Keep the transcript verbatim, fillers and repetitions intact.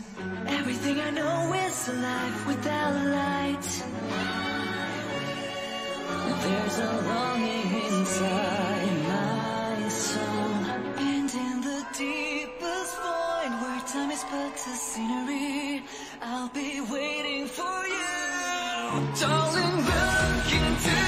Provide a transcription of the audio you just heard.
Everything I know is a life without a light. There's a longing inside my soul, and in the deepest void where time is but a scenery, I'll be waiting for you. Darling, look into